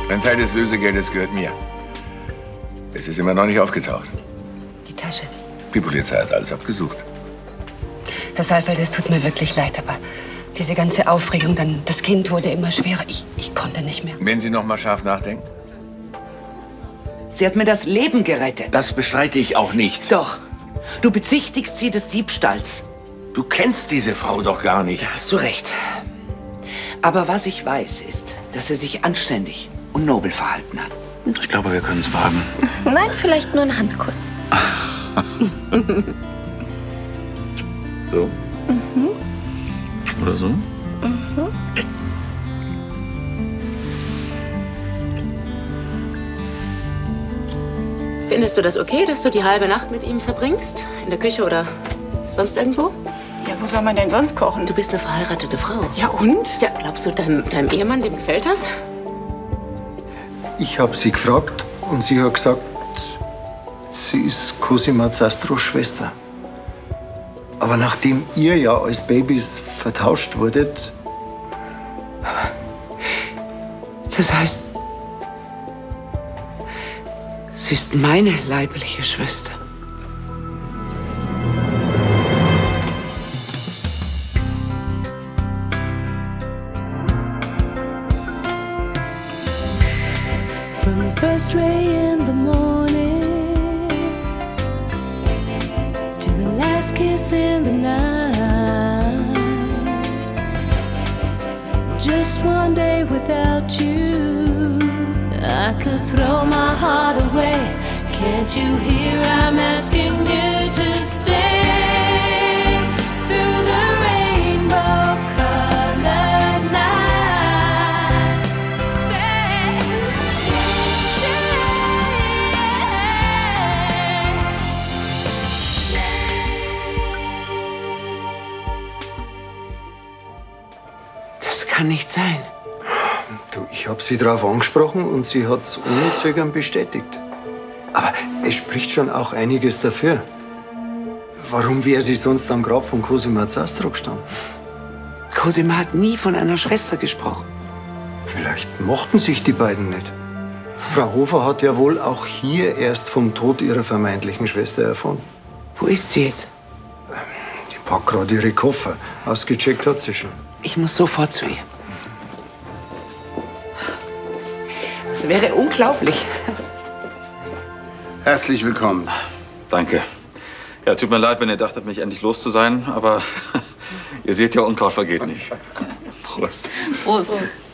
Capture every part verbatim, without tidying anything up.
Ein Teil des Lösegeldes gehört mir. Es ist immer noch nicht aufgetaucht. Die Tasche. Die Polizei hat alles abgesucht. Herr Saalfeld, es tut mir wirklich leid, aber diese ganze Aufregung, dann das Kind wurde immer schwerer. Ich, ich konnte nicht mehr. Wenn Sie noch mal scharf nachdenken? Sie hat mir das Leben gerettet. Das bestreite ich auch nicht. Doch. Du bezichtigst sie des Diebstahls. Du kennst diese Frau doch gar nicht. Da hast du recht. Aber was ich weiß, ist, dass er sich anständig und nobel verhalten hat. Ich glaube, wir können es wagen. Nein, vielleicht nur ein Handkuss. So? Mhm. Oder so? Mhm. Findest du das okay, dass du die halbe Nacht mit ihm verbringst? In der Küche oder sonst irgendwo? Ja, wo soll man denn sonst kochen? Du bist eine verheiratete Frau. Ja, und? Ja, glaubst du, deinem, deinem Ehemann, dem gefällt das? Ich habe sie gefragt und sie hat gesagt, sie ist Cosima Zastros Schwester. Aber nachdem ihr ja als Babys vertauscht wurdet... Das heißt, sie ist meine leibliche Schwester. From the first ray in the morning to the last kiss in the night, just one day without you, I could throw my heart away. Can't you hear I'm asking you to stay through the rainbow colored night? Stay, Das kann nicht sein. Du, ich habe sie darauf angesprochen und sie hat es ohne Zögern bestätigt. Aber es spricht schon auch einiges dafür. Warum wäre sie sonst am Grab von Cosima Zastro gestanden? Cosima hat nie von einer Schwester gesprochen. Vielleicht mochten sich die beiden nicht. Frau Hofer hat ja wohl auch hier erst vom Tod ihrer vermeintlichen Schwester erfahren. Wo ist sie jetzt? Die packt gerade ihre Koffer. Ausgecheckt hat sie schon. Ich muss sofort zu ihr. Das wäre unglaublich. Herzlich willkommen. Danke. Ja, tut mir leid, wenn ihr dachtet, mich endlich los zu sein, aber ihr seht ja, Unkraut vergeht nicht. Prost. Prost.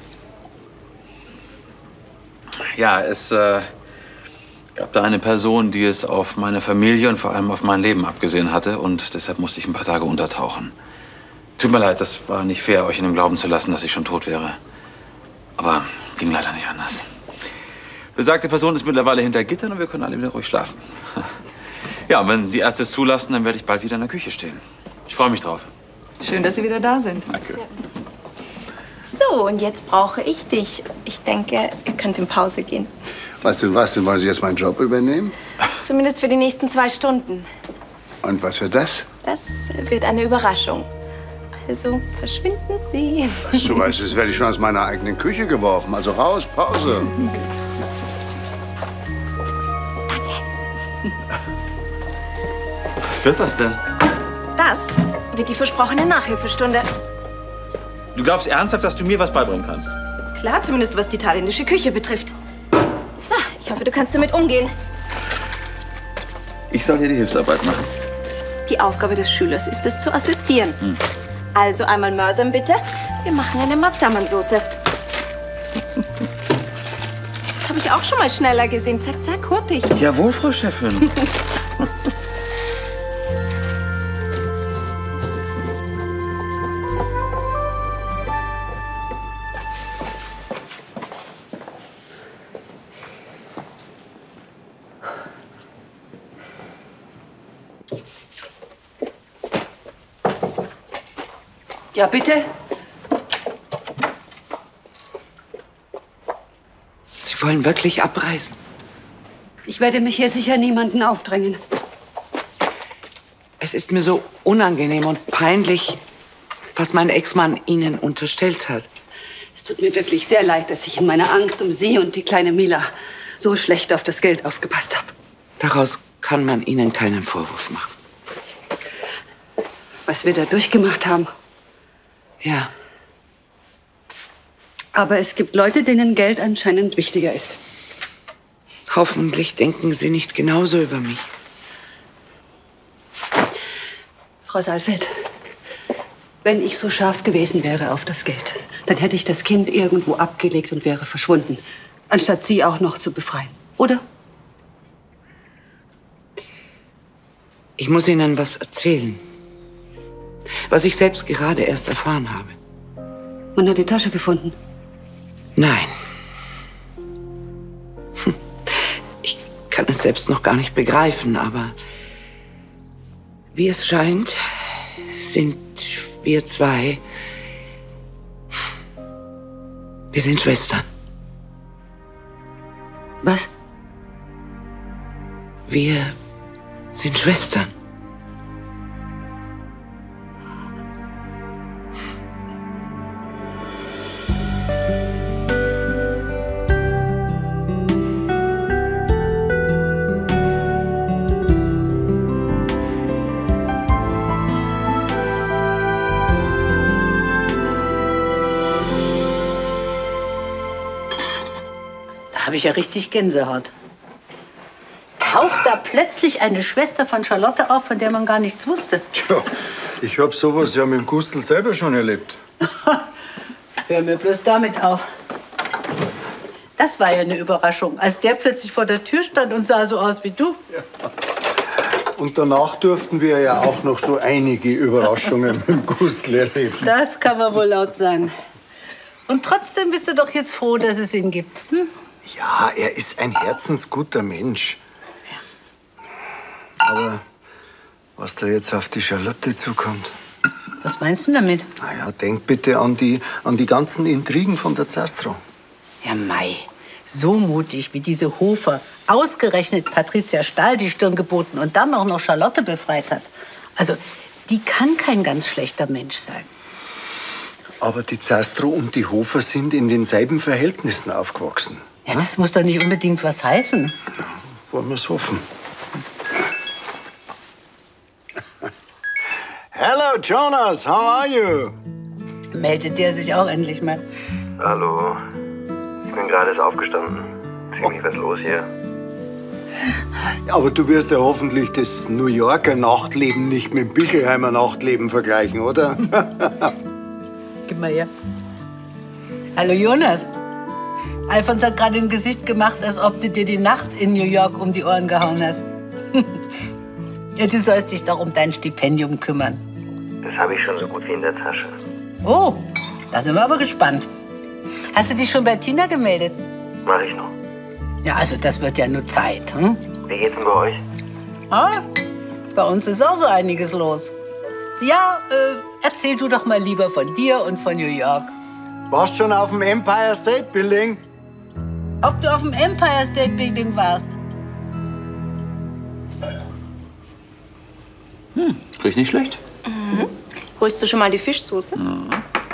Ja, es äh, gab da eine Person, die es auf meine Familie und vor allem auf mein Leben abgesehen hatte und deshalb musste ich ein paar Tage untertauchen. Tut mir leid, das war nicht fair, euch in dem Glauben zu lassen, dass ich schon tot wäre. Aber ging leider nicht anders. Besagte Person ist mittlerweile hinter Gittern und wir können alle wieder ruhig schlafen. Ja, wenn die Ärzte es zulassen, dann werde ich bald wieder in der Küche stehen. Ich freue mich drauf. Schön, dass Sie wieder da sind. Danke. Ja. So, und jetzt brauche ich dich. Ich denke, ihr könnt in Pause gehen. Was denn, was denn? Wollen Sie jetzt meinen Job übernehmen? Zumindest für die nächsten zwei Stunden. Und was wird das? Das wird eine Überraschung. Also verschwinden Sie. So was, das werde ich schon aus meiner eigenen Küche geworfen. Also raus, Pause. Was wird das denn? Das wird die versprochene Nachhilfestunde. Du glaubst ernsthaft, dass du mir was beibringen kannst? Klar, zumindest was die thailändische Küche betrifft. So, ich hoffe, du kannst damit umgehen. Ich soll hier die Hilfsarbeit machen. Die Aufgabe des Schülers ist es, zu assistieren. Hm. Also einmal Mörsern, bitte. Wir machen eine Matzaman-Soße. Das habe ich auch schon mal schneller gesehen. Zack, zack, hurtig. Jawohl, Frau Chefin. Ja, bitte? Sie wollen wirklich abreisen? Ich werde mich hier sicher niemanden aufdrängen. Es ist mir so unangenehm und peinlich, was mein Ex-Mann Ihnen unterstellt hat. Es tut mir wirklich sehr leid, dass ich in meiner Angst um Sie und die kleine Mila so schlecht auf das Geld aufgepasst habe. Daraus kann man Ihnen keinen Vorwurf machen. Was wir da durchgemacht haben. Ja. Aber es gibt Leute, denen Geld anscheinend wichtiger ist. Hoffentlich denken Sie nicht genauso über mich. Frau Saalfeld, wenn ich so scharf gewesen wäre auf das Geld, dann hätte ich das Kind irgendwo abgelegt und wäre verschwunden, anstatt Sie auch noch zu befreien, oder? Ich muss Ihnen was erzählen, was ich selbst gerade erst erfahren habe. Man hat die Tasche gefunden. Nein. Hm. Ich kann es selbst noch gar nicht begreifen, aber wie es scheint, sind wir zwei, wir sind Schwestern. Was? Wir sind Schwestern. Da habe ich ja richtig Gänsehaut. Taucht da plötzlich eine Schwester von Charlotte auf, von der man gar nichts wusste? Tja, ich hab sowas ja mit dem Gustl selber schon erlebt. Hör mir bloß damit auf. Das war ja eine Überraschung, als der plötzlich vor der Tür stand und sah so aus wie du. Ja. Und danach durften wir ja auch noch so einige Überraschungen mit dem Gustl erleben. Das kann man wohl laut sagen. Und trotzdem bist du doch jetzt froh, dass es ihn gibt. Hm? Ja, er ist ein herzensguter Mensch. Aber was da jetzt auf die Charlotte zukommt. Was meinst du damit? Na ja, denk bitte an die, an die ganzen Intrigen von der Zastro. Ja, Mai. So mutig wie diese Hofer ausgerechnet Patricia Stahl die Stirn geboten und dann auch noch Charlotte befreit hat. Also, die kann kein ganz schlechter Mensch sein. Aber die Zastro und die Hofer sind in denselben Verhältnissen aufgewachsen. Ja, das muss doch nicht unbedingt was heißen. Ja, wollen wir es hoffen. Hello, Jonas, how are you? Meldet der sich auch endlich mal. Hallo. Ich bin gerade erst aufgestanden. Ziemlich was los hier. Aber du wirst ja hoffentlich das New Yorker Nachtleben nicht mit dem Bichelheimer Nachtleben vergleichen, oder? Gib mal her. Hallo, Jonas. Alfons hat gerade ein Gesicht gemacht, als ob du dir die Nacht in New York um die Ohren gehauen hast. Ja, du sollst dich doch um dein Stipendium kümmern. Das habe ich schon so gut wie in der Tasche. Oh, da sind wir aber gespannt. Hast du dich schon bei Tina gemeldet? Mach ich noch. Ja, also das wird ja nur Zeit. Hm? Wie geht's denn bei euch? Ah, bei uns ist auch so einiges los. Ja, äh, erzähl du doch mal lieber von dir und von New York. Warst schon auf dem Empire State Building? Ob du auf dem Empire State Building warst? Hm, riecht nicht schlecht. Mhm. Holst du schon mal die Fischsoße? Mhm.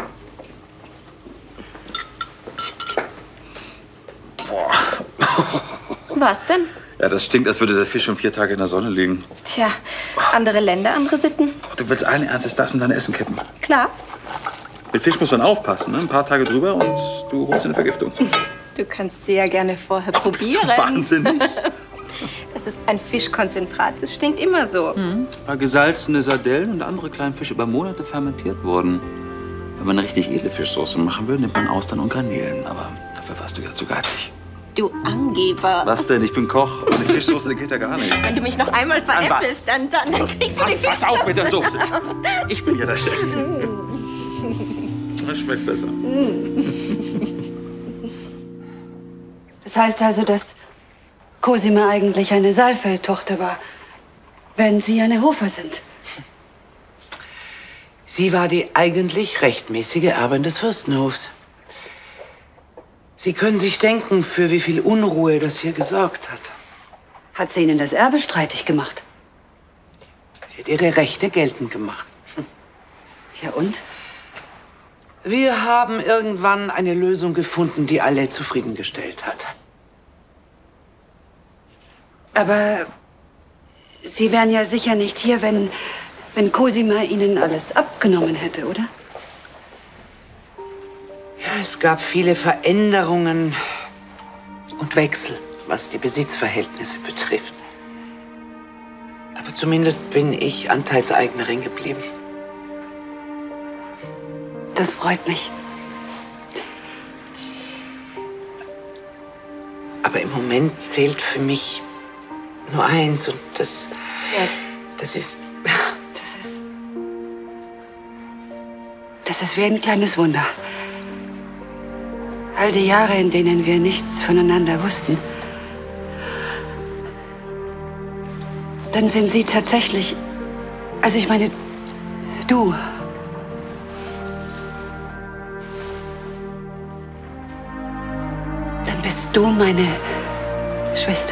Was denn? Ja, das stinkt, als würde der Fisch schon vier Tage in der Sonne liegen. Tja, andere Länder, andere Sitten. Boah, du willst allen Ernstes das in dein Essen kippen. Klar. Mit Fisch muss man aufpassen, ne? Ein paar Tage drüber und du holst eine Vergiftung. Du kannst sie ja gerne vorher probieren. Bist du wahnsinnig? Das ist ein Fischkonzentrat. Das stinkt immer so. Mhm. Ein paar gesalzene Sardellen und andere kleine Fische über Monate fermentiert wurden. Wenn man eine richtig edle Fischsoße machen will, nimmt man Austern und Garnelen. Aber dafür warst du ja zu geizig. Du Angeber. Was denn? Ich bin Koch. Ohne Fischsoße geht ja gar nicht. Wenn du mich noch einmal veräppelst, dann, dann, dann kriegst du die Fischsoße. Pass auf mit der Soße. Ich bin hier der Chef. Das schmeckt besser. Das heißt also, dass Cosima eigentlich eine Saalfeld-Tochter war, wenn Sie eine Hofer sind. Sie war die eigentlich rechtmäßige Erbin des Fürstenhofs. Sie können sich denken, für wie viel Unruhe das hier gesorgt hat. Hat sie Ihnen das Erbe streitig gemacht? Sie hat ihre Rechte geltend gemacht. Ja und? Wir haben irgendwann eine Lösung gefunden, die alle zufriedengestellt hat. Aber Sie wären ja sicher nicht hier, wenn, wenn Cosima Ihnen alles abgenommen hätte, oder? Ja, es gab viele Veränderungen und Wechsel, was die Besitzverhältnisse betrifft. Aber zumindest bin ich Anteilseignerin geblieben. Das freut mich. Aber im Moment zählt für mich nur eins und das, Ja. das ist... Das ist... Das ist wie ein kleines Wunder. All die Jahre, in denen wir nichts voneinander wussten. Dann sind Sie tatsächlich... Also ich meine, du... Dann bist du meine Schwester.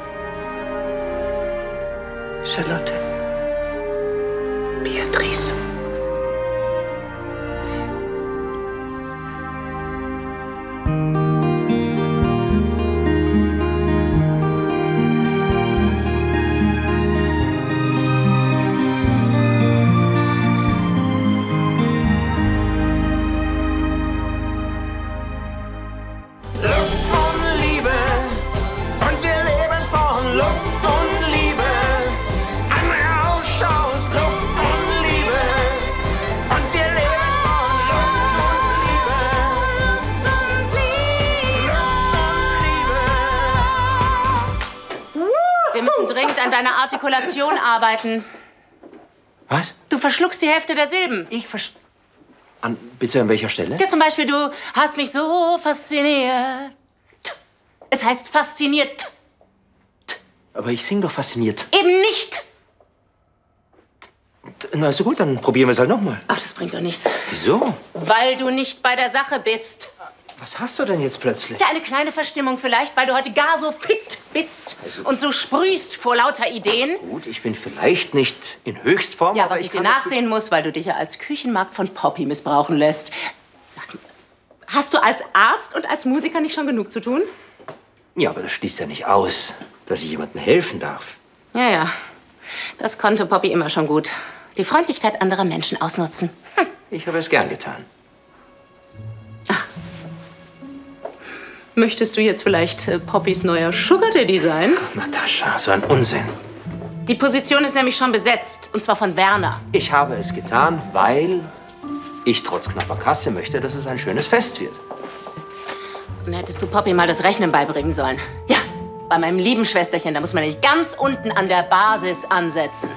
Charlotte. Beatrice. Wir müssen dringend an deiner Artikulation arbeiten. Was? Du verschluckst die Hälfte der Silben. Ich versch... An, bitte an welcher Stelle? Ja, zum Beispiel, du hast mich so fasziniert. Es heißt fasziniert. Aber ich sing doch fasziniert. Eben nicht. Na, ist so gut, dann probieren wir es halt nochmal. Ach, das bringt doch nichts. Wieso? Weil du nicht bei der Sache bist. Was hast du denn jetzt plötzlich? Ja, eine kleine Verstimmung vielleicht, weil du heute gar so fit bist und so sprühst vor lauter Ideen. Gut, ich bin vielleicht nicht in Höchstform, Ja, aber was ich, ich dir kann nachsehen muss, weil du dich ja als Küchenmarkt von Poppy missbrauchen lässt. Sag mal, hast du als Arzt und als Musiker nicht schon genug zu tun? Ja, aber das schließt ja nicht aus, dass ich jemandem helfen darf. Ja, ja. Das konnte Poppy immer schon gut. Die Freundlichkeit anderer Menschen ausnutzen. Hm. Ich habe es gern getan. Möchtest du jetzt vielleicht äh, Poppys neuer Sugar Daddy sein? Natascha, so ein Unsinn. Die Position ist nämlich schon besetzt. Und zwar von Werner. Ich habe es getan, weil ich trotz knapper Kasse möchte, dass es ein schönes Fest wird. Dann hättest du Poppy mal das Rechnen beibringen sollen. Ja, bei meinem lieben Schwesterchen, da muss man nicht ganz unten an der Basis ansetzen.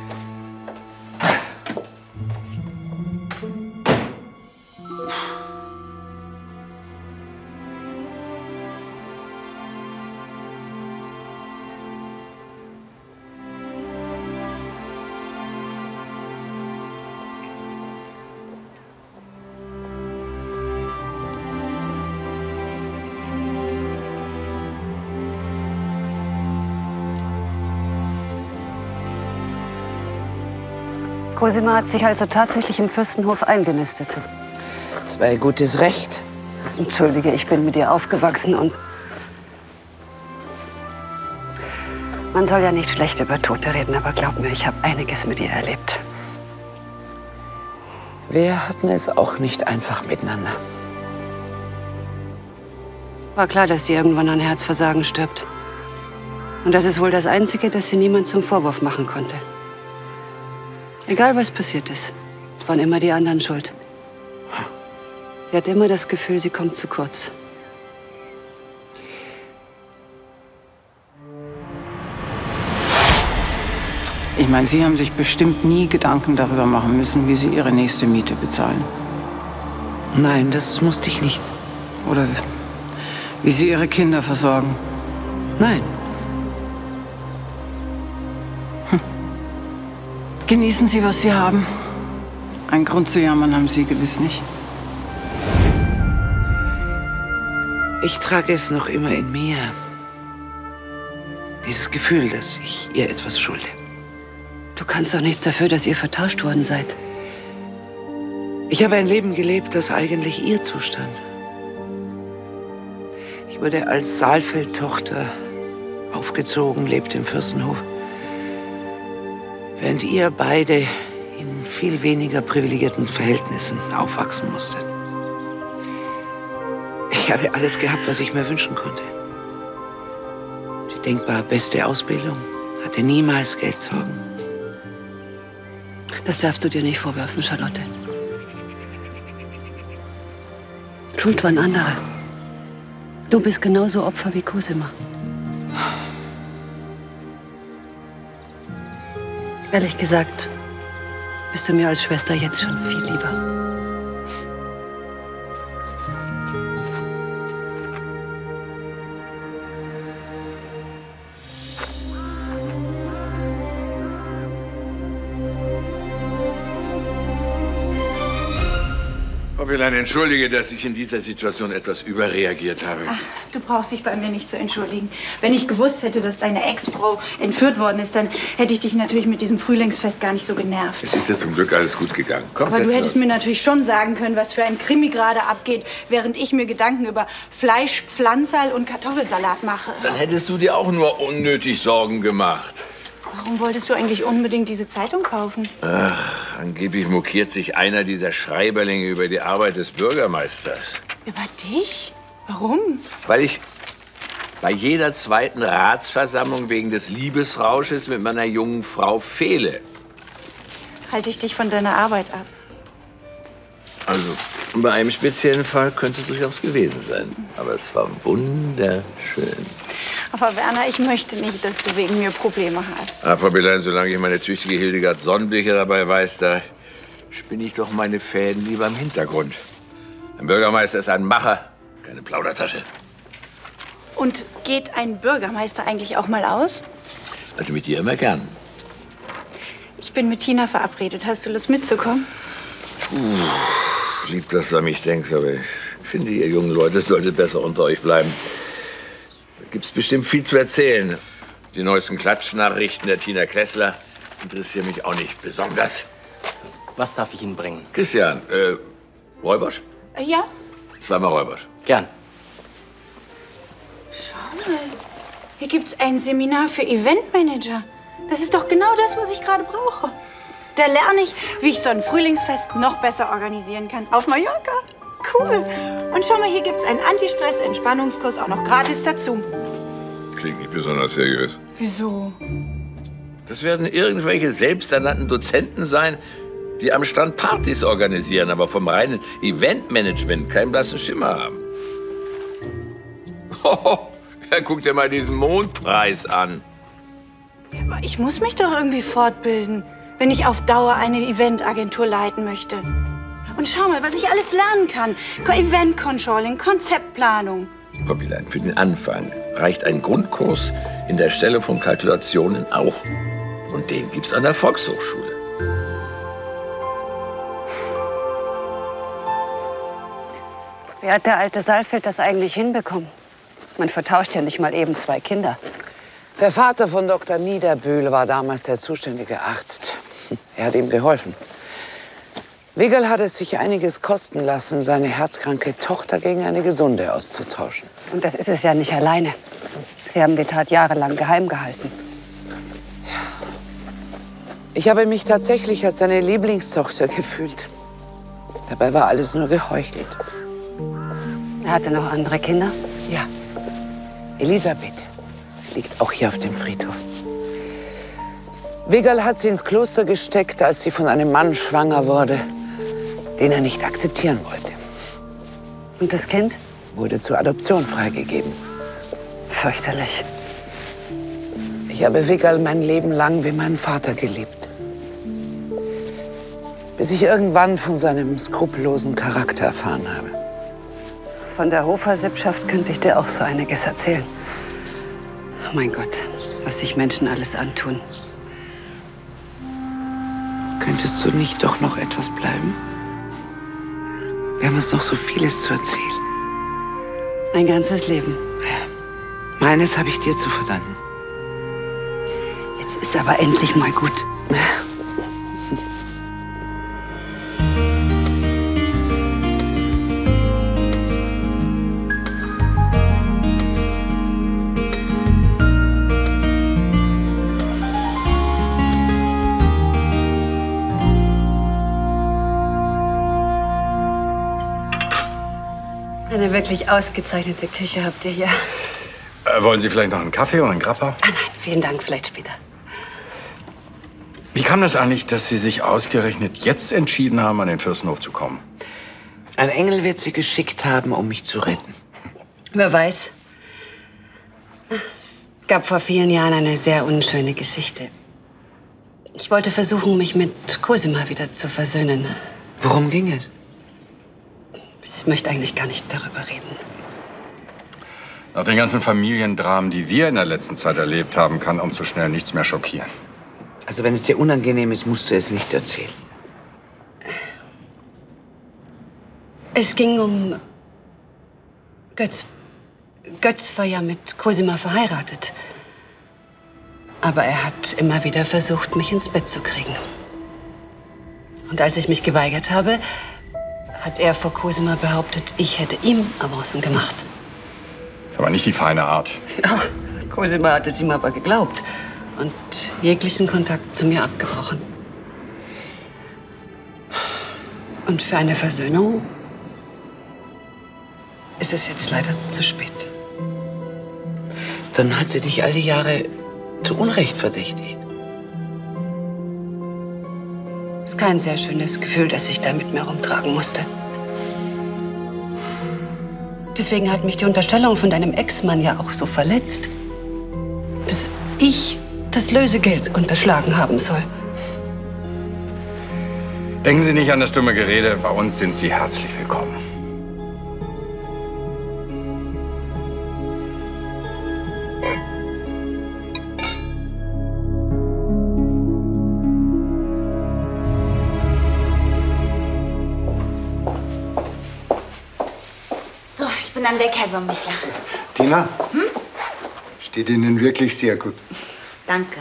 Cosima hat sich also tatsächlich im Fürstenhof eingenistet. Das war ihr gutes Recht. Entschuldige, ich bin mit ihr aufgewachsen und... Man soll ja nicht schlecht über Tote reden, aber glaub mir, ich habe einiges mit ihr erlebt. Wir hatten es auch nicht einfach miteinander. War klar, dass sie irgendwann an Herzversagen stirbt. Und das ist wohl das Einzige, das sie niemand zum Vorwurf machen konnte. Egal, was passiert ist, es waren immer die anderen schuld. Sie hat immer das Gefühl, sie kommt zu kurz. Ich meine, Sie haben sich bestimmt nie Gedanken darüber machen müssen, wie Sie Ihre nächste Miete bezahlen. Nein, das musste ich nicht. Oder wie Sie Ihre Kinder versorgen. Nein. Genießen Sie, was Sie haben. Einen Grund zu jammern haben Sie gewiss nicht. Ich trage es noch immer in mir. Dieses Gefühl, dass ich ihr etwas schulde. Du kannst doch nichts dafür, dass ihr vertauscht worden seid. Ich habe ein Leben gelebt, das eigentlich ihr zustand. Ich wurde als Saalfeld-Tochter aufgezogen, lebte im Fürstenhof, während ihr beide in viel weniger privilegierten Verhältnissen aufwachsen musstet. Ich habe alles gehabt, was ich mir wünschen konnte. Die denkbar beste Ausbildung, hatte niemals Geldsorgen. Das darfst du dir nicht vorwerfen, Charlotte. Schuld waren andere. Du bist genauso Opfer wie Cosima. Ehrlich gesagt, bist du mir als Schwester jetzt schon viel lieber. Fräulein, entschuldige, dass ich in dieser Situation etwas überreagiert habe. Ach, du brauchst dich bei mir nicht zu entschuldigen. Wenn ich gewusst hätte, dass deine Ex-Frau entführt worden ist, dann hätte ich dich natürlich mit diesem Frühlingsfest gar nicht so genervt. Es ist ja zum Glück alles gut gegangen. Komm, Aber du setz hättest uns. mir natürlich schon sagen können, was für ein Krimi gerade abgeht, während ich mir Gedanken über Fleisch, Pflanzerl und Kartoffelsalat mache. Dann hättest du dir auch nur unnötig Sorgen gemacht. Warum wolltest du eigentlich unbedingt diese Zeitung kaufen? Ach, angeblich mokiert sich einer dieser Schreiberlinge über die Arbeit des Bürgermeisters. Über dich? Warum? Weil ich bei jeder zweiten Ratsversammlung wegen des Liebesrausches mit meiner jungen Frau fehle. Halte ich dich von deiner Arbeit ab? Also, bei einem speziellen Fall könnte es durchaus gewesen sein. Aber es war wunderschön. Aber Werner, ich möchte nicht, dass du wegen mir Probleme hast. Ah, Frau Belein, solange ich meine tüchtige Hildegard Sonnenblicher dabei weiß, da spinne ich doch meine Fäden lieber im Hintergrund. Ein Bürgermeister ist ein Macher, keine Plaudertasche. Und geht ein Bürgermeister eigentlich auch mal aus? Also mit dir immer gern. Ich bin mit Tina verabredet. Hast du Lust mitzukommen? Puh, lieb, dass du an mich denkst, aber ich finde, ihr jungen Leute solltet besser unter euch bleiben. Da gibt's bestimmt viel zu erzählen. Die neuesten Klatschnachrichten der Tina Kressler interessieren mich auch nicht besonders. Was darf ich Ihnen bringen? Christian, äh, Räubersch? Äh, ja? Zweimal Räubersch. Gern. Schau mal. Hier gibt's ein Seminar für Eventmanager. Das ist doch genau das, was ich gerade brauche. Da lerne ich, wie ich so ein Frühlingsfest noch besser organisieren kann. Auf Mallorca. Cool. Und schau mal, hier gibt's einen Anti-Stress-Entspannungskurs auch noch gratis dazu. Klingt nicht besonders seriös. Wieso? Das werden irgendwelche selbsternannten Dozenten sein, die am Strand Partys organisieren, aber vom reinen Eventmanagement keinen blassen Schimmer haben. Oh, ja, guck dir mal diesen Mondpreis an. Aber ich muss mich doch irgendwie fortbilden, wenn ich auf Dauer eine Eventagentur leiten möchte. Und schau mal, was ich alles lernen kann. Event-Controlling, Konzeptplanung. Frau Bielein, für den Anfang reicht ein Grundkurs in der Erstellung von Kalkulationen auch. Und den gibt's an der Volkshochschule. Wie hat der alte Saalfeld das eigentlich hinbekommen? Man vertauscht ja nicht mal eben zwei Kinder. Der Vater von Doktor Niederbühl war damals der zuständige Arzt. Er hat ihm geholfen. Wiggerl hat es sich einiges kosten lassen, seine herzkranke Tochter gegen eine gesunde auszutauschen. Und das ist es ja nicht alleine. Sie haben die Tat jahrelang geheim gehalten. Ich habe mich tatsächlich als seine Lieblingstochter gefühlt. Dabei war alles nur geheuchelt. Er hatte noch andere Kinder? Ja. Elisabeth. Sie liegt auch hier auf dem Friedhof. Wiggerl hat sie ins Kloster gesteckt, als sie von einem Mann schwanger wurde, den er nicht akzeptieren wollte. Und das Kind? Wurde zur Adoption freigegeben. Fürchterlich. Ich habe Wiggerl mein Leben lang wie meinen Vater geliebt. Bis ich irgendwann von seinem skrupellosen Charakter erfahren habe. Von der Hofer-Sippschaft könnte ich dir auch so einiges erzählen. Oh mein Gott, was sich Menschen alles antun. Könntest du nicht doch noch etwas bleiben? Wir haben uns noch so vieles zu erzählen. Ein ganzes Leben. Meines habe ich dir zu verdanken. Jetzt ist aber endlich mal gut. Eine wirklich ausgezeichnete Küche habt ihr hier. Äh, wollen Sie vielleicht noch einen Kaffee oder einen Grappa? Ah nein, vielen Dank, vielleicht später. Wie kam das eigentlich, dass Sie sich ausgerechnet jetzt entschieden haben, an den Fürstenhof zu kommen? Ein Engel wird Sie geschickt haben, um mich zu retten. Wer weiß. Gab vor vielen Jahren eine sehr unschöne Geschichte. Ich wollte versuchen, mich mit Cosima wieder zu versöhnen. Worum ging es? Ich möchte eigentlich gar nicht darüber reden. Nach den ganzen Familiendramen, die wir in der letzten Zeit erlebt haben, kann uns so schnell nichts mehr schockieren. Also wenn es dir unangenehm ist, musst du es nicht erzählen. Es ging um Götz. Götz war ja mit Cosima verheiratet. Aber er hat immer wieder versucht, mich ins Bett zu kriegen. Und als ich mich geweigert habe, hat er vor Cosima behauptet, ich hätte ihm Avancen gemacht. Aber nicht die feine Art. Ja, Cosima hat es ihm aber geglaubt und jeglichen Kontakt zu mir abgebrochen. Und für eine Versöhnung ist es jetzt leider zu spät. Dann hat sie dich all die Jahre zu Unrecht verdächtigt. Ist kein sehr schönes Gefühl, das ich da mit mir rumtragen musste. Deswegen hat mich die Unterstellung von deinem Ex-Mann ja auch so verletzt, dass ich das Lösegeld unterschlagen haben soll. Denken Sie nicht an das dumme Gerede. Bei uns sind Sie herzlich willkommen. So, ich bin an Deck, Herr Sommichler. Tina, Hm? steht Ihnen wirklich sehr gut. Danke.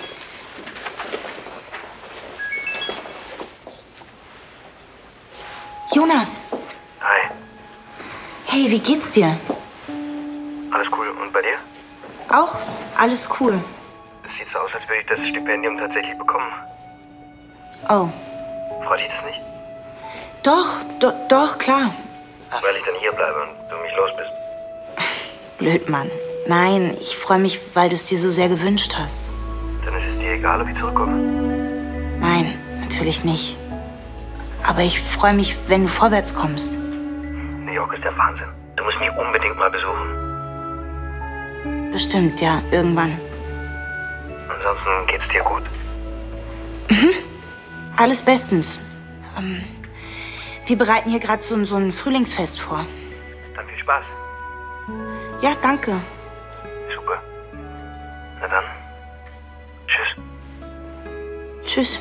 Jonas. Hi. Hey, wie geht's dir? Alles cool. Und bei dir? Auch? Alles cool. Es sieht so aus, als würde ich das Stipendium tatsächlich bekommen. Oh. Freut dich das nicht? Doch, do, doch, klar. Weil ich dann hier bleibe und du mich los bist. Blöd, Mann. Nein, ich freue mich, weil du es dir so sehr gewünscht hast. Dann ist es dir egal, ob ich zurückkomme. Nein, natürlich nicht. Aber ich freue mich, wenn du vorwärts kommst. New York ist der Wahnsinn. Du musst mich unbedingt mal besuchen. Bestimmt, ja, irgendwann. Ansonsten geht's dir gut. Mhm. Alles bestens. Ähm, wir bereiten hier gerade so, so ein Frühlingsfest vor. Dann viel Spaß. Ja, danke. Super. Na dann. Tschüss. Tschüss.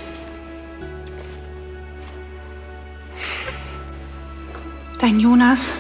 Dein Jonas?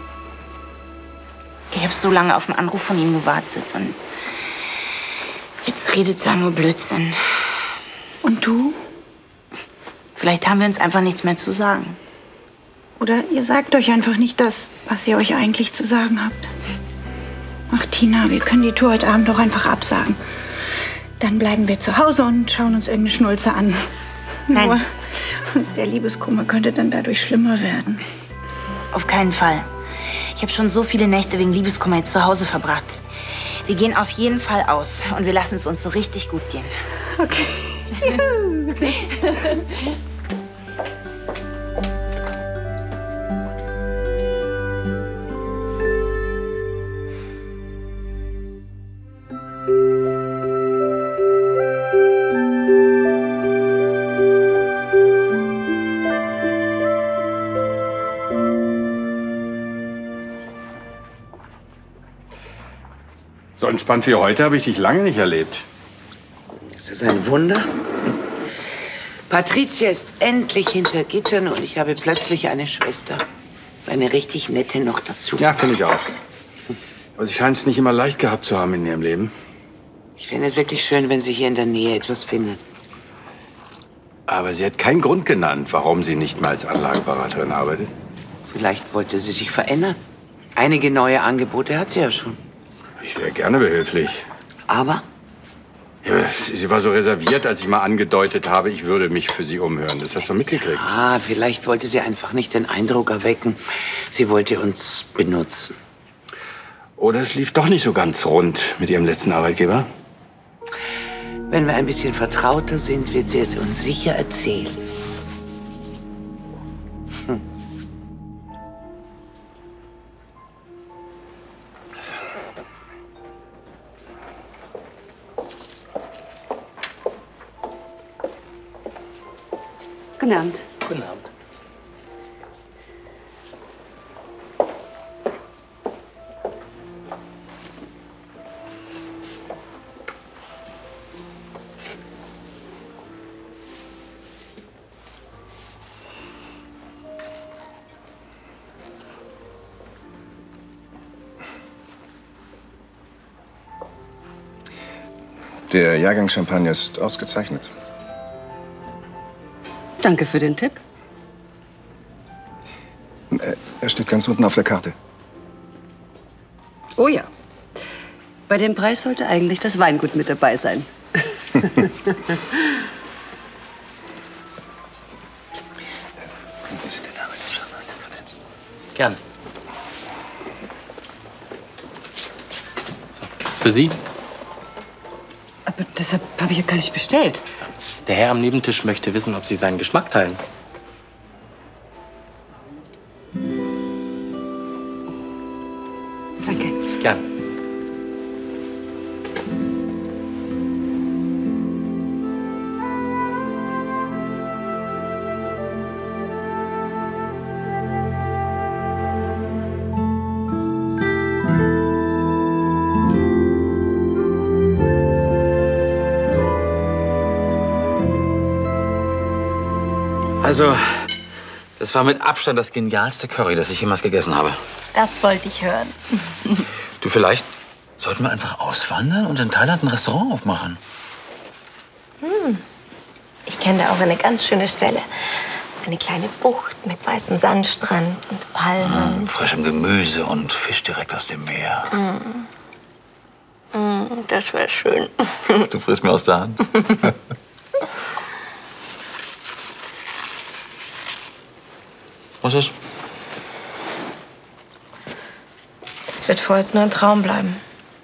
Ich habe so lange auf den Anruf von ihm gewartet und jetzt redet er nur Blödsinn. Und du? Vielleicht haben wir uns einfach nichts mehr zu sagen. Oder ihr sagt euch einfach nicht das, was ihr euch eigentlich zu sagen habt. Ach, Tina, wir können die Tour heute Abend doch einfach absagen. Dann bleiben wir zu Hause und schauen uns irgendeine Schnulze an. Nein. Nur der Liebeskummer könnte dann dadurch schlimmer werden. Auf keinen Fall. Ich habe schon so viele Nächte wegen Liebeskummer jetzt zu Hause verbracht. Wir gehen auf jeden Fall aus und wir lassen es uns so richtig gut gehen. Okay. So entspannt wie heute habe ich dich lange nicht erlebt. Ist das ein Wunder? Patricia ist endlich hinter Gittern und ich habe plötzlich eine Schwester. Eine richtig nette noch dazu. Ja, finde ich auch. Aber sie scheint es nicht immer leicht gehabt zu haben in ihrem Leben. Ich fände es wirklich schön, wenn sie hier in der Nähe etwas findet. Aber sie hat keinen Grund genannt, warum sie nicht mehr als Anlagenberaterin arbeitet. Vielleicht wollte sie sich verändern. Einige neue Angebote hat sie ja schon. Ich wäre gerne behilflich. Aber? Ja, sie war so reserviert, als ich mal angedeutet habe, ich würde mich für sie umhören. Das hast du mitgekriegt. Ah, vielleicht wollte sie einfach nicht den Eindruck erwecken, sie wollte uns benutzen. Oder es lief doch nicht so ganz rund mit ihrem letzten Arbeitgeber? Wenn wir ein bisschen vertrauter sind, wird sie es uns sicher erzählen. Hm. Guten Abend. Guten Abend. Der Jahrgang Champagner ist ausgezeichnet. Danke für den Tipp. Er steht ganz unten auf der Karte. Oh ja. Bei dem Preis sollte eigentlich das Weingut mit dabei sein. Gern. So, für Sie. Aber deshalb habe ich ja gar nicht bestellt. Der Herr am Nebentisch möchte wissen, ob Sie seinen Geschmack teilen. Danke. Gern. Also, das war mit Abstand das genialste Curry, das ich jemals gegessen habe. Das wollte ich hören. Du, vielleicht sollten wir einfach auswandern und in Thailand ein Restaurant aufmachen. Hm. Ich kenne da auch eine ganz schöne Stelle. Eine kleine Bucht mit weißem Sandstrand und Palmen. Mm, frischem Gemüse und Fisch direkt aus dem Meer. Mm. Mm, das wäre schön. Du frisst mir aus der Hand. Was ist? Das wird vorerst nur ein Traum bleiben.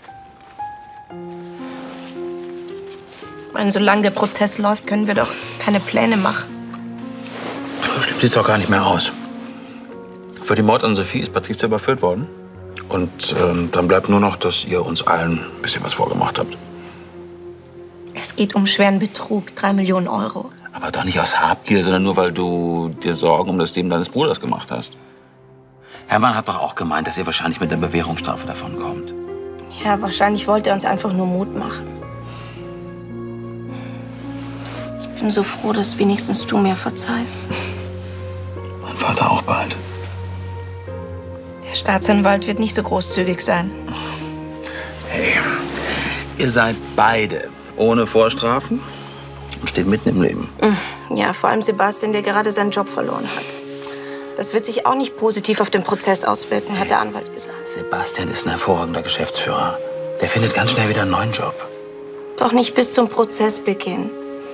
Ich meine, solange der Prozess läuft, können wir doch keine Pläne machen. So schlimm sieht's auch gar nicht mehr aus. Für den Mord an Sophie ist Patricia überführt worden. Und ähm, dann bleibt nur noch, dass ihr uns allen ein bisschen was vorgemacht habt. Es geht um schweren Betrug, drei Millionen Euro. Aber doch nicht aus Habgier, sondern nur, weil du dir Sorgen um das Leben deines Bruders gemacht hast. Hermann hat doch auch gemeint, dass ihr wahrscheinlich mit der Bewährungsstrafe davonkommt. Ja, wahrscheinlich wollte er uns einfach nur Mut machen. Ich bin so froh, dass wenigstens du mir verzeihst. Mein Vater auch bald. Der Staatsanwalt wird nicht so großzügig sein. Hey, ihr seid beide ohne Vorstrafen und steht mitten im Leben. Ja, vor allem Sebastian, der gerade seinen Job verloren hat. Das wird sich auch nicht positiv auf den Prozess auswirken, hat der Anwalt gesagt. Sebastian ist ein hervorragender Geschäftsführer. Der findet ganz schnell wieder einen neuen Job. Doch nicht bis zum Prozessbeginn.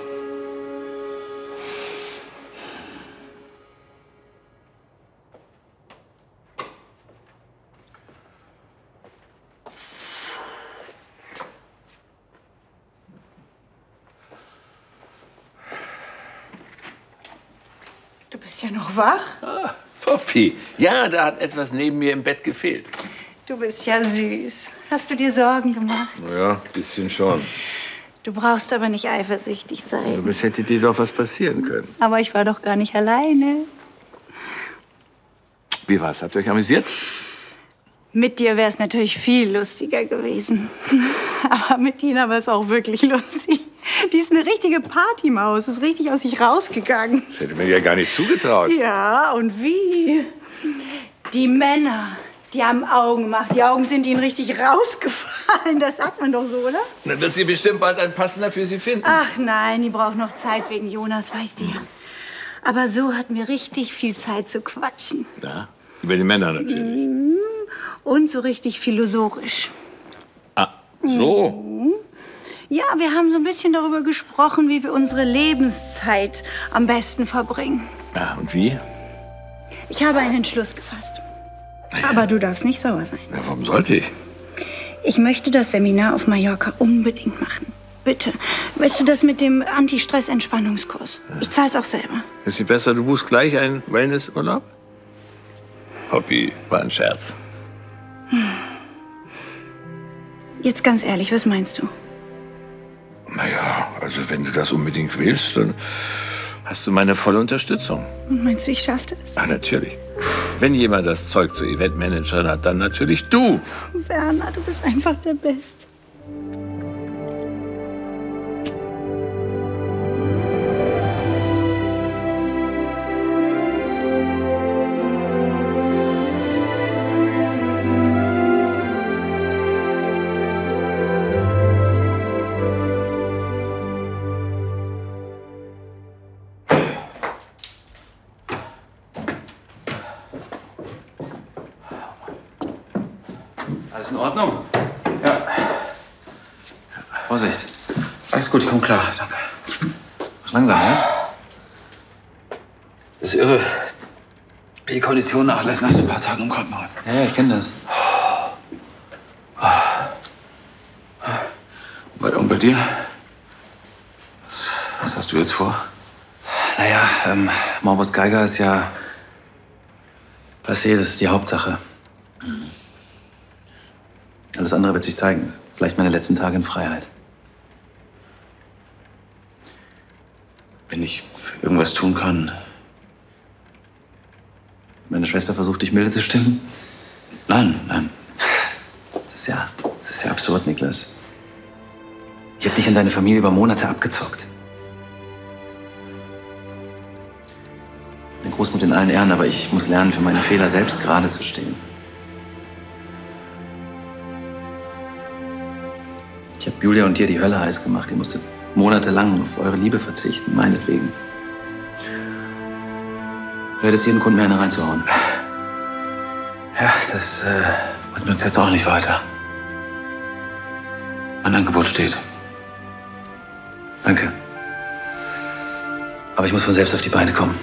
Du bist ja noch wach? Ah, Poppy. Ja, da hat etwas neben mir im Bett gefehlt. Du bist ja süß. Hast du dir Sorgen gemacht? Ja, ein bisschen schon. Du brauchst aber nicht eifersüchtig sein. Aber es hätte dir doch was passieren können. Aber ich war doch gar nicht alleine. Wie war's? Habt ihr euch amüsiert? Mit dir wäre es natürlich viel lustiger gewesen. Aber mit Tina war es auch wirklich lustig. Die ist eine richtige Partymaus, ist richtig aus sich rausgegangen. Das hätte mir ja gar nicht zugetraut. Ja, und wie? Die Männer, die haben Augen gemacht. Die Augen sind ihnen richtig rausgefallen. Das sagt man doch so, oder? Na, wird sie bestimmt bald einen Passender für sie finden. Ach nein, die braucht noch Zeit wegen Jonas, weißt du ja. Aber so hatten wir richtig viel Zeit zu quatschen. Ja, über die Männer natürlich. Mhm. Und so richtig philosophisch. Ah, so. Ja, wir haben so ein bisschen darüber gesprochen, wie wir unsere Lebenszeit am besten verbringen. Ja, und wie? Ich habe einen Entschluss gefasst. Aber du darfst nicht sauer sein. Ja, warum sollte ich? Ich möchte das Seminar auf Mallorca unbedingt machen. Bitte. Weißt du, das mit dem Anti-Stress-Entspannungskurs? Ich zahl's auch selber. Ist nicht besser, du buchst gleich einen Wellnessurlaub? Hobby, war ein Scherz. Jetzt ganz ehrlich, was meinst du? Naja, also wenn du das unbedingt willst, dann hast du meine volle Unterstützung. Und meinst du, ich schaff das? Ach, natürlich. Wenn jemand das Zeug zur Eventmanagerin hat, dann natürlich du. Werner, du bist einfach der Beste. Alles in Ordnung? Ja. Vorsicht. Alles gut, ich komm klar. Danke. Mach langsam, ja? Das ist irre. Wie die Kondition nachlässt nach so ein paar Tagen im Krankenhaus. Ja, ja, ich kenne das. Und bei dir? Was, was hast du jetzt vor? Naja, ähm, Morbus Geiger ist ja passé, das ist die Hauptsache. Alles andere wird sich zeigen. Vielleicht meine letzten Tage in Freiheit. Wenn ich irgendwas tun kann. Meine Schwester versucht, dich milde zu stimmen. Nein, nein. Das ist ja, das ist ja absurd, Niklas. Ich habe dich und deine Familie über Monate abgezockt. Den Großmut in allen Ehren, aber ich muss lernen, für meine Fehler selbst gerade zu stehen. Ich habe Julia und dir die Hölle heiß gemacht. Ihr musstet monatelang auf eure Liebe verzichten, meinetwegen. Du hättest jeden Kunden mir eine reinzuhauen. Ja, das äh, bringt uns jetzt auch nicht weiter. Mein Angebot steht. Danke. Aber ich muss von selbst auf die Beine kommen.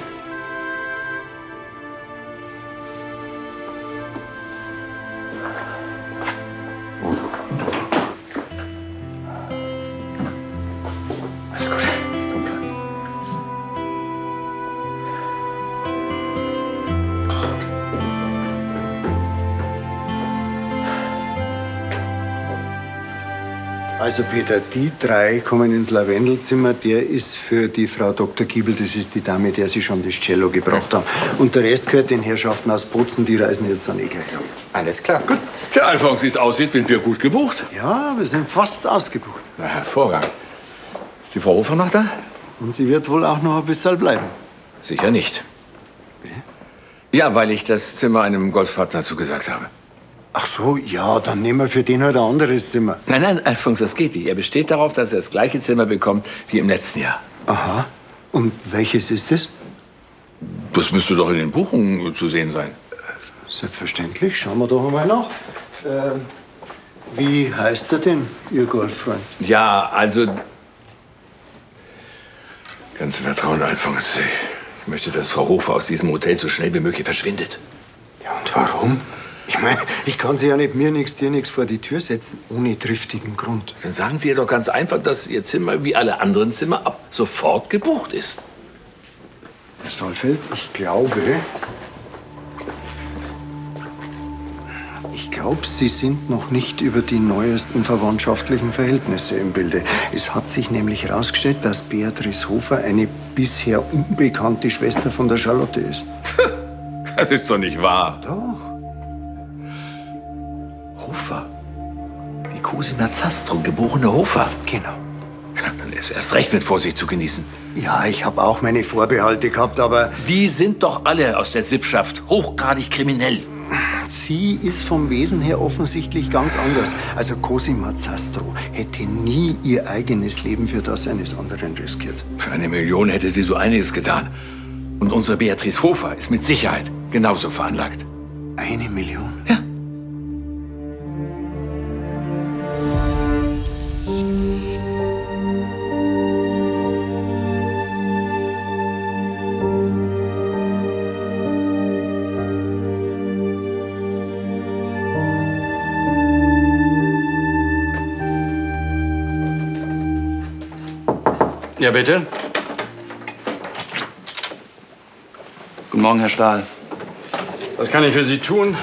Also Peter, die drei kommen ins Lavendelzimmer. Der ist für die Frau Doktor Giebel, das ist die Dame, der Sie schon das Cello gebracht haben. Und der Rest gehört den Herrschaften aus Bozen, die reisen jetzt dann eh gleich. Alles klar. Gut. Tja, Alfons, wie es aussieht, sind wir gut gebucht. Ja, wir sind fast ausgebucht. Na, hervorragend. Ist die Frau Hofer noch da? Und sie wird wohl auch noch ein bisschen bleiben. Sicher nicht. Ja, weil ich das Zimmer einem Golfpartner zugesagt habe. Ach so, ja, dann nehmen wir für den halt ein anderes Zimmer. Nein, nein, Alfons, das geht nicht. Er besteht darauf, dass er das gleiche Zimmer bekommt wie im letzten Jahr. Aha. Und welches ist es? Das müsste doch in den Buchungen zu sehen sein. Selbstverständlich. Schauen wir doch einmal nach. Äh, wie heißt er denn, Ihr Golffreund? Ja, also... Ganz im Vertrauen, Alfons. Ich möchte, dass Frau Hofer aus diesem Hotel so schnell wie möglich verschwindet. Ja, und warum? Ich meine, ich kann sie ja nicht mir nichts, dir nichts vor die Tür setzen, ohne triftigen Grund. Dann sagen Sie ihr doch ganz einfach, dass Ihr Zimmer wie alle anderen Zimmer ab sofort gebucht ist. Herr Saalfeld, ich glaube... Ich glaube, Sie sind noch nicht über die neuesten verwandtschaftlichen Verhältnisse im Bilde. Es hat sich nämlich herausgestellt, dass Beatrice Hofer eine bisher unbekannte Schwester von der Charlotte ist. Das ist doch nicht wahr. Doch. Hofer? Wie Cosima Zastro, geborene Hofer? Genau. Ja, dann ist erst recht mit Vorsicht zu genießen. Ja, ich habe auch meine Vorbehalte gehabt, aber... Die sind doch alle aus der Sippschaft hochgradig kriminell. Sie ist vom Wesen her offensichtlich ganz anders. Also Cosima Zastro hätte nie ihr eigenes Leben für das eines anderen riskiert. Für eine Million hätte sie so einiges getan. Und unsere Beatrice Hofer ist mit Sicherheit genauso veranlagt. Eine Million? Ja. Ja, bitte? Guten Morgen, Herr Stahl. Was kann ich für Sie tun?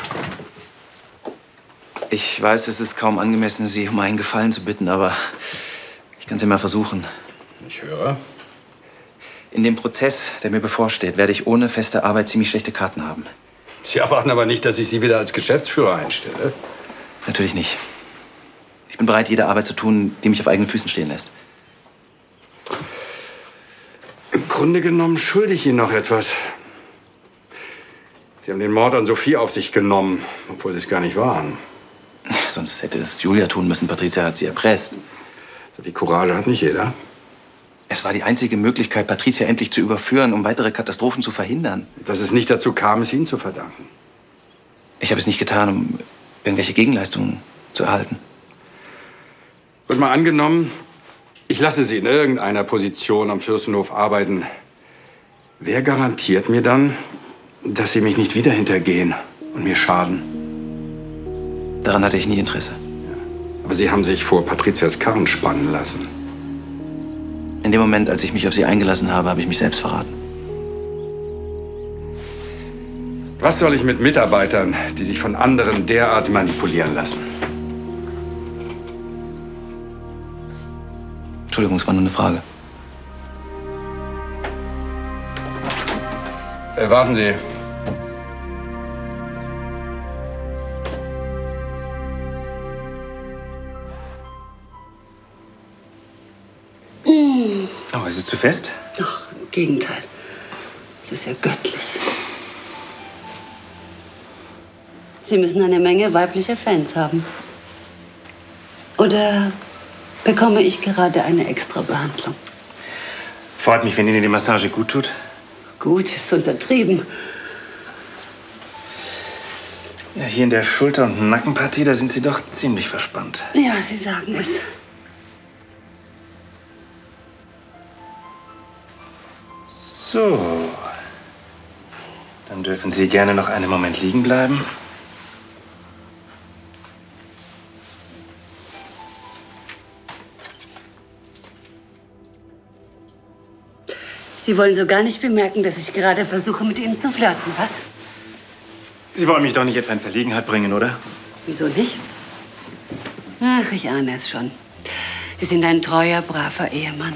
Ich weiß, es ist kaum angemessen, Sie um einen Gefallen zu bitten, aber ich kann es ja mal versuchen. Ich höre. In dem Prozess, der mir bevorsteht, werde ich ohne feste Arbeit ziemlich schlechte Karten haben. Sie erwarten aber nicht, dass ich Sie wieder als Geschäftsführer einstelle? Natürlich nicht. Ich bin bereit, jede Arbeit zu tun, die mich auf eigenen Füßen stehen lässt. Im Grunde genommen schulde ich Ihnen noch etwas. Sie haben den Mord an Sophie auf sich genommen, obwohl Sie es gar nicht waren. Sonst hätte es Julia tun müssen. Patricia hat sie erpresst. Die Courage hat nicht jeder. Es war die einzige Möglichkeit, Patricia endlich zu überführen, um weitere Katastrophen zu verhindern. Dass es nicht dazu kam, ist Ihnen zu verdanken. Ich habe es nicht getan, um irgendwelche Gegenleistungen zu erhalten. Wird mal angenommen, ich lasse Sie in irgendeiner Position am Fürstenhof arbeiten. Wer garantiert mir dann, dass Sie mich nicht wieder hintergehen und mir schaden? Daran hatte ich nie Interesse. Aber Sie haben sich vor Patrizias Karren spannen lassen. In dem Moment, als ich mich auf sie eingelassen habe, habe ich mich selbst verraten. Was soll ich mit Mitarbeitern, die sich von anderen derart manipulieren lassen? Entschuldigung, es war nur eine Frage. Äh, warten Sie. Oh, ist es zu fest? Ach, im Gegenteil. Es ist ja göttlich. Sie müssen eine Menge weibliche Fans haben. Oder bekomme ich gerade eine extra Behandlung? Freut mich, wenn Ihnen die Massage gut tut. Gut, ist untertrieben. Ja, hier in der Schulter- und Nackenpartie, da sind Sie doch ziemlich verspannt. Ja, Sie sagen es. So. Dann dürfen Sie gerne noch einen Moment liegen bleiben. Sie wollen so gar nicht bemerken, dass ich gerade versuche, mit Ihnen zu flirten, was? Sie wollen mich doch nicht etwa in Verlegenheit bringen, oder? Wieso nicht? Ach, ich ahne es schon. Sie sind ein treuer, braver Ehemann.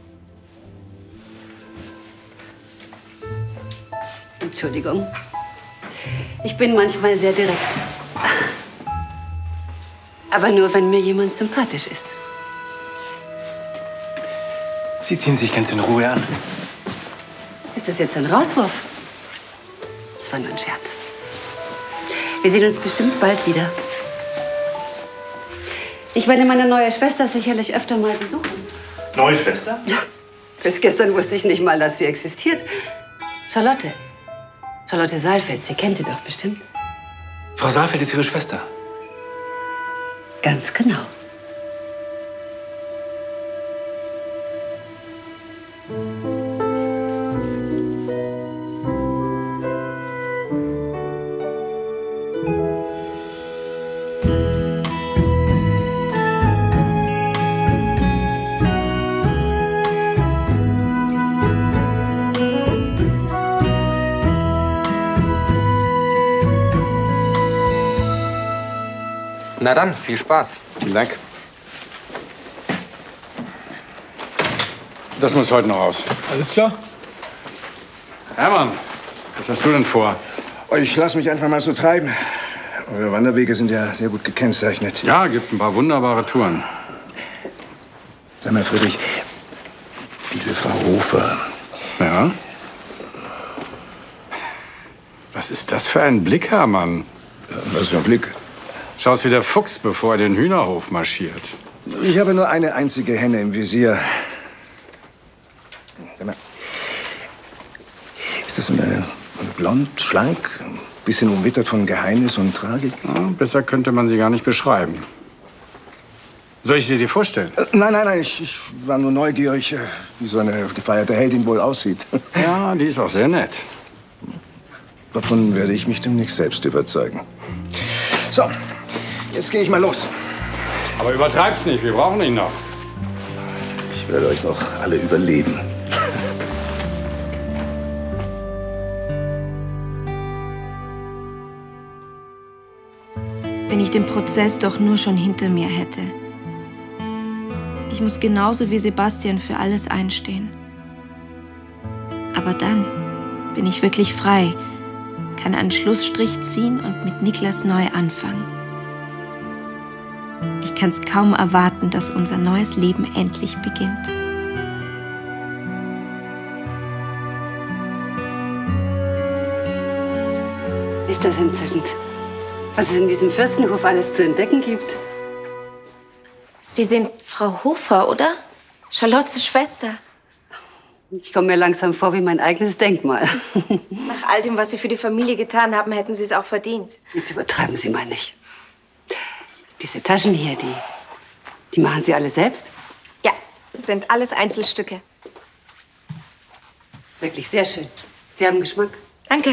Entschuldigung. Ich bin manchmal sehr direkt. Aber nur, wenn mir jemand sympathisch ist. Sie ziehen sich ganz in Ruhe an. Ist das jetzt ein Rauswurf? Das war nur ein Scherz. Wir sehen uns bestimmt bald wieder. Ich werde meine neue Schwester sicherlich öfter mal besuchen. Neue Schwester? Ja. Bis gestern wusste ich nicht mal, dass sie existiert. Charlotte. Charlotte Saalfeld, Sie kennen sie doch bestimmt. Frau Saalfeld ist Ihre Schwester? Ganz genau. Na dann, viel Spaß. Vielen Dank. Das muss heute noch raus. Alles klar? Hermann, was hast du denn vor? Ich lasse mich einfach mal so treiben. Eure Wanderwege sind ja sehr gut gekennzeichnet. Ja, gibt ein paar wunderbare Touren. Sag mal, Friedrich, diese Frau Hofer. Ja? Was ist das für ein Blick, Hermann? Was für ein Blick? Schaust wie der Fuchs, bevor er den Hühnerhof marschiert. Ich habe nur eine einzige Henne im Visier. Sag mal, ist das eine, blond, schlank, ein bisschen umwittert von Geheimnis und Tragik? Ja, besser könnte man sie gar nicht beschreiben. Soll ich sie dir vorstellen? Äh, nein, nein, nein, ich, ich war nur neugierig, wie so eine gefeierte Heldin wohl aussieht. Ja, die ist auch sehr nett. Davon werde ich mich demnächst selbst überzeugen. So, jetzt gehe ich mal los. Aber übertreib's nicht, wir brauchen ihn noch. Ich werde euch noch alle überleben. Wenn ich den Prozess doch nur schon hinter mir hätte. Ich muss genauso wie Sebastian für alles einstehen. Aber dann bin ich wirklich frei, kann einen Schlussstrich ziehen und mit Niklas neu anfangen. Ich kann es kaum erwarten, dass unser neues Leben endlich beginnt. Ist das entzückend, was es in diesem Fürstenhof alles zu entdecken gibt? Sie sind Frau Hofer, oder? Charlottes Schwester. Ich komme mir langsam vor wie mein eigenes Denkmal. Nach all dem, was Sie für die Familie getan haben, hätten Sie es auch verdient. Jetzt übertreiben Sie mal nicht. Diese Taschen hier, die, die machen Sie alle selbst? Ja, das sind alles Einzelstücke. Wirklich sehr schön. Sie haben Geschmack. Danke.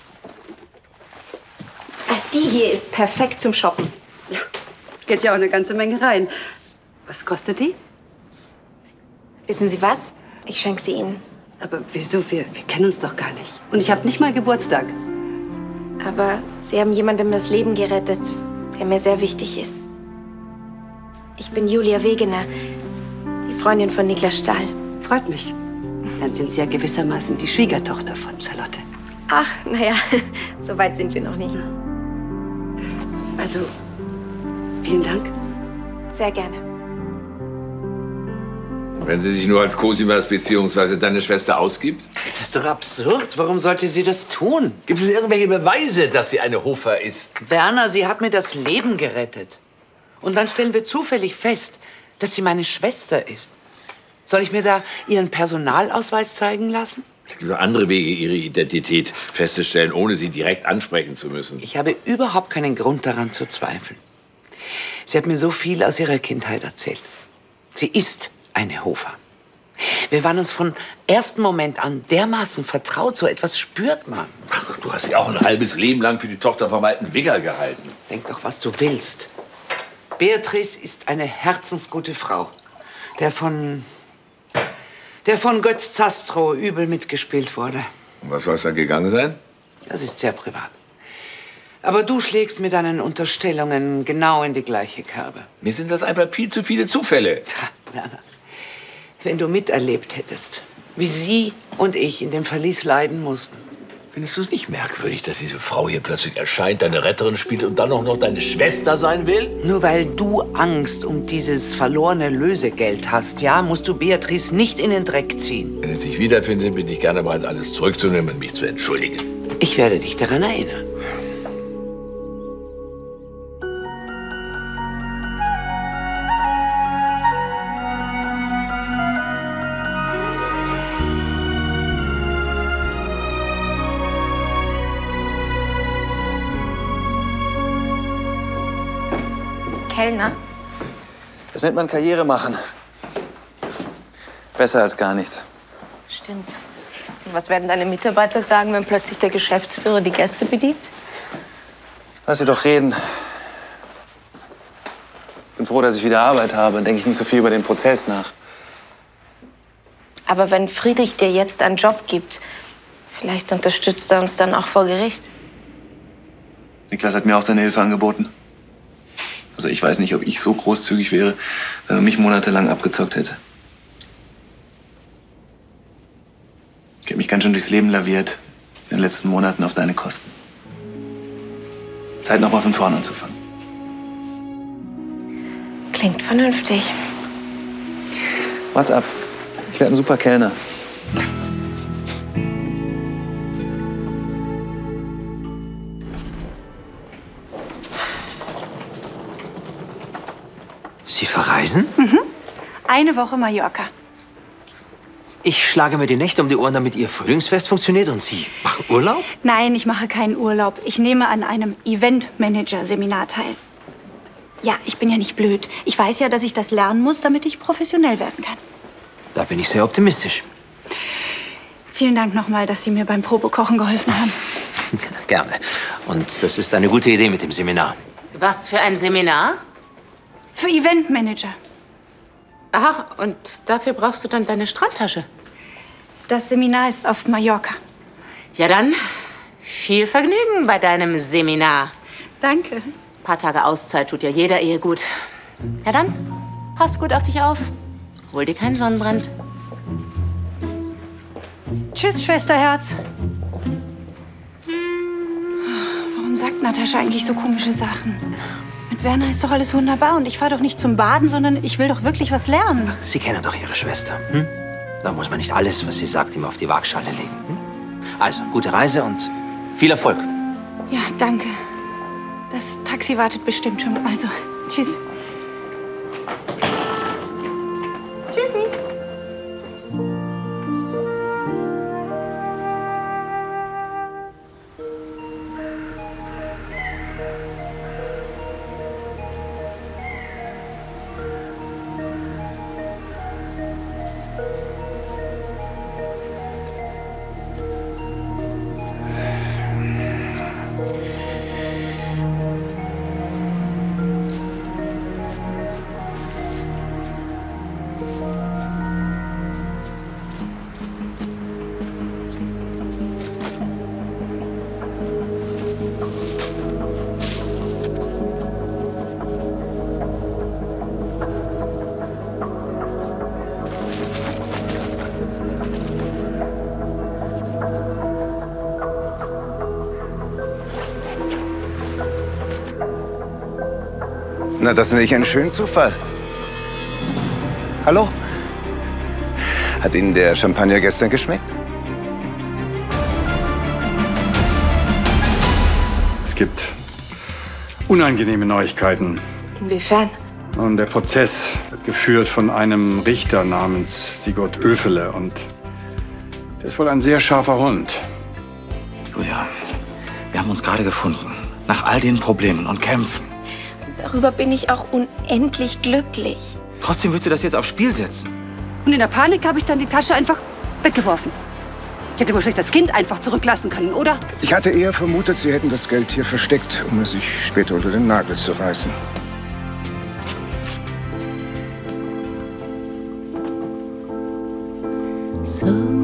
Ach, die hier ist perfekt zum Shoppen. Ja, geht ja auch eine ganze Menge rein. Was kostet die? Wissen Sie was? Ich schenke sie Ihnen. Aber wieso? Wir, wir kennen uns doch gar nicht. Und ich habe nicht mal Geburtstag. Aber Sie haben jemandem das Leben gerettet, der mir sehr wichtig ist. Ich bin Julia Wegener, die Freundin von Niklas Stahl. Freut mich. Dann sind Sie ja gewissermaßen die Schwiegertochter von Charlotte. Ach, naja, so weit sind wir noch nicht. Also, vielen Dank. Sehr gerne. Wenn sie sich nur als Cosimas bzw. deine Schwester ausgibt? Das ist doch absurd. Warum sollte sie das tun? Gibt es irgendwelche Beweise, dass sie eine Hofer ist? Werner, sie hat mir das Leben gerettet. Und dann stellen wir zufällig fest, dass sie meine Schwester ist. Soll ich mir da ihren Personalausweis zeigen lassen? Es gibt doch andere Wege, ihre Identität festzustellen, ohne sie direkt ansprechen zu müssen. Ich habe überhaupt keinen Grund daran zu zweifeln. Sie hat mir so viel aus ihrer Kindheit erzählt. Sie ist eine Hofer. Wir waren uns von ersten Moment an dermaßen vertraut. So etwas spürt man. Ach, du hast sie auch ein halbes Leben lang für die Tochter vom alten Wigger gehalten. Denk doch, was du willst. Beatrice ist eine herzensgute Frau, der von, der von Götz Zastrow übel mitgespielt wurde. Und was soll es dann gegangen sein? Das ist sehr privat. Aber du schlägst mit deinen Unterstellungen genau in die gleiche Kerbe. Mir sind das einfach viel zu viele Zufälle. Ha, Werner, wenn du miterlebt hättest, wie sie und ich in dem Verlies leiden mussten. Findest du es nicht merkwürdig, dass diese Frau hier plötzlich erscheint, deine Retterin spielt und dann auch noch deine Schwester sein will? Nur weil du Angst um dieses verlorene Lösegeld hast, ja, musst du Beatrice nicht in den Dreck ziehen. Wenn ich sich wiederfinde, bin ich gerne bereit, alles zurückzunehmen und mich zu entschuldigen. Ich werde dich daran erinnern. Kellner? Das nennt man Karriere machen. Besser als gar nichts. Stimmt. Und was werden deine Mitarbeiter sagen, wenn plötzlich der Geschäftsführer die Gäste bedient? Lass sie doch reden. Bin froh, dass ich wieder Arbeit habe. Denke ich nicht so viel über den Prozess nach. Aber wenn Friedrich dir jetzt einen Job gibt, vielleicht unterstützt er uns dann auch vor Gericht. Niklas hat mir auch seine Hilfe angeboten. Also ich weiß nicht, ob ich so großzügig wäre, wenn man mich monatelang abgezockt hätte. Ich habe mich ganz schön durchs Leben laviert in den letzten Monaten auf deine Kosten. Zeit, noch mal von vorne anzufangen. Klingt vernünftig. What's up? Ich werde ein super Kellner. Sie verreisen? Mhm. Eine Woche Mallorca. Ich schlage mir die Nächte um die Ohren, damit Ihr Frühlingsfest funktioniert und Sie machen Urlaub? Nein, ich mache keinen Urlaub. Ich nehme an einem Event-Manager-Seminar teil. Ja, ich bin ja nicht blöd. Ich weiß ja, dass ich das lernen muss, damit ich professionell werden kann. Da bin ich sehr optimistisch. Vielen Dank nochmal, dass Sie mir beim Probekochen geholfen haben. Gerne. Und das ist eine gute Idee mit dem Seminar. Was für ein Seminar? Für Eventmanager. Aha, und dafür brauchst du dann deine Strandtasche. Das Seminar ist auf Mallorca. Ja dann, viel Vergnügen bei deinem Seminar. Danke. Ein paar Tage Auszeit tut ja jeder Ehe gut. Ja dann, pass gut auf dich auf. Hol dir keinen Sonnenbrand. Tschüss, Schwesterherz. Warum sagt Natascha eigentlich so komische Sachen? Mit Werner ist doch alles wunderbar und ich fahre doch nicht zum Baden, sondern ich will doch wirklich was lernen. Sie kennen doch Ihre Schwester. Hm? Da muss man nicht alles, was sie sagt, ihm auf die Waagschale legen. Hm? Also, gute Reise und viel Erfolg. Ja, danke. Das Taxi wartet bestimmt schon. Also, tschüss. Tschüssi. Na, das nenne ich einen schönen Zufall. Hallo? Hat Ihnen der Champagner gestern geschmeckt? Es gibt unangenehme Neuigkeiten. Inwiefern? Und der Prozess wird geführt von einem Richter namens Sigurd Oefele. Und der ist wohl ein sehr scharfer Hund. Julia, wir haben uns gerade gefunden. Nach all den Problemen und Kämpfen. Darüber bin ich auch unendlich glücklich. Trotzdem willst du das jetzt aufs Spiel setzen. Und in der Panik habe ich dann die Tasche einfach weggeworfen. Ich hätte wahrscheinlich das Kind einfach zurücklassen können, oder? Ich hatte eher vermutet, Sie hätten das Geld hier versteckt, um es sich später unter den Nagel zu reißen. So